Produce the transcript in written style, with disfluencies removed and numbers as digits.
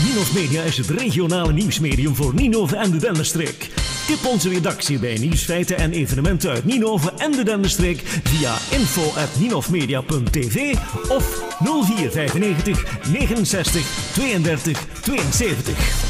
Ninov Media is het regionale nieuwsmedium voor Ninove en de Denderstreek. Tip onze redactie bij nieuwsfeiten en evenementen uit Ninove en de Denderstreek via info@ninovmedia.tv of 0495 69 32 72.